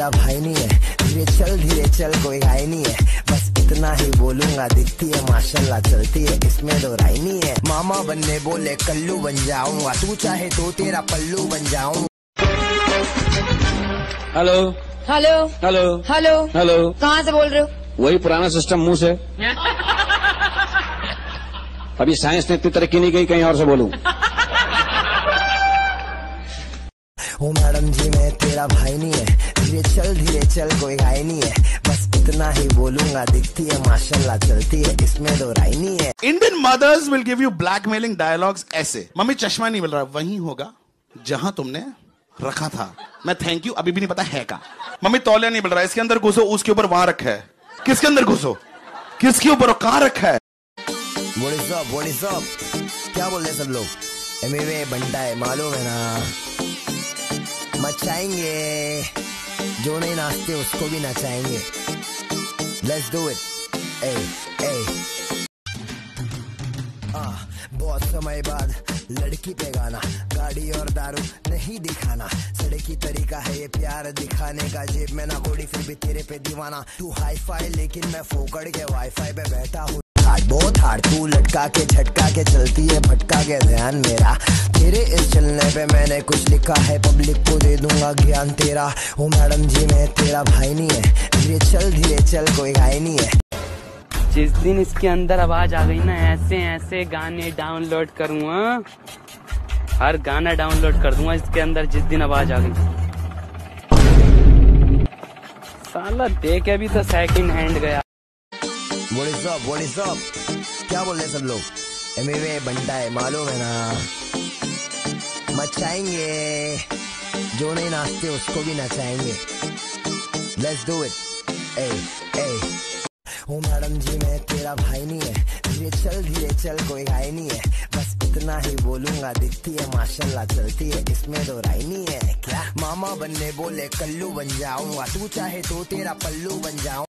तेरा भाई नहीं है, धीरे चल कोई घाई नहीं है, बस इतना ही बोलूंगा, दिखती है माशाल्लाह चलती है, इसमें दो राय नहीं है। मामा बनने बोले कल्लू बन जाऊंगा, तू चाहे तो तेरा पल्लू बन जाऊंगा। Hello hello hello hello hello, कहाँ से बोल रहे हो? वही पुराना सिस्टम मुंह से। अभी साइंस ने इतनी तरक्की नहीं की, कहीं और से बोलूं। ओ मैडम जी मैं तेरा भाई नहीं है, धीरे चल कोई घाई नहीं है, बस इतना ही बोलूंगा, दिखती है माशाल्लाह चलती है, इसमें दो राय नहीं है। Indian mothers will give you blackmailing dialogues ऐसे, मम्मी चश्मा नहीं मिल रहा, वहीं होगा जहां तुमने रखा था, मैं थैंक यू अभी भी नहीं पता है का। मम्मी तौलिया नहीं मिल रहा, इसके अंदर घुसो, उसके ऊपर वहां रखा है, किसके अंदर घुसो, किसके ऊपर कहां रखा है। What is up? क्या बोल रहे सब लोग? एमवे बंटा है मालूम है ना, मचाएंगे, जो नहीं नाचते उसको भी नचाएंगे। Let's do it. बहुत समय बाद लड़की पे गाना, गाड़ी और दारू नहीं दिखाना, सड़की तरीका है ये प्यार दिखाने का, जेब में ना कोड़ी फिर भी तेरे पे दीवाना, तू हाई फाई लेकिन मैं फोकड़ के वाईफाई पे बैठा हूँ। बहुत हार्ड तू लटका के झटका के चलती है, भटका के ध्यान मेरा, तेरे इस चलने पे मैंने कुछ लिखा है, पब्लिक को दे दूंगा ज्ञान तेरा। ओ मैडम जी मैं तेरा भाई नहीं है, धीरे चल कोई घाई नहीं है। जिस दिन इसके अंदर आवाज आ गई ना, ऐसे ऐसे गाने डाउनलोड करूँगा, हर गाना डाउनलोड कर दूंगा इसके अंदर जिस दिन आवाज आ गई। साला देख अभी तो सेकंड हैंड गया। What is up? क्या बोल रहे सब लोग? एमवे बंटा है मालूम है ना, मचाएंगे, जो नहीं नाचते उसको भी नचाएंगे। Let's do it. ओ मैडम जी मैं तेरा भाई नहीं है, धीरे चल कोई घाई नहीं है, बस इतना ही बोलूंगा, दिखती है माशाल्लाह चलती है, इसमें दो राय नहीं है। क्या मामा बनने बोले कल्लू बन जाऊंगा, तू चाहे तो तेरा पल्लू बन जाऊं।